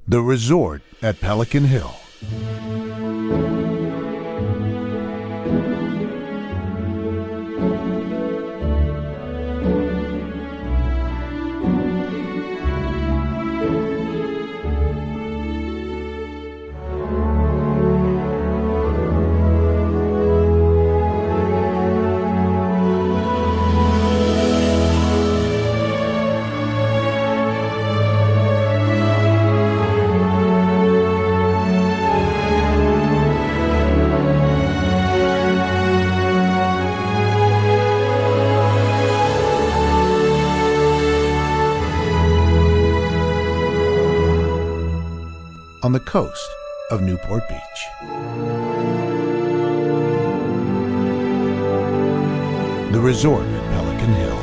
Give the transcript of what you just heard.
The resort at Pelican Hill. On the coast of Newport Beach. The resort at Pelican Hill.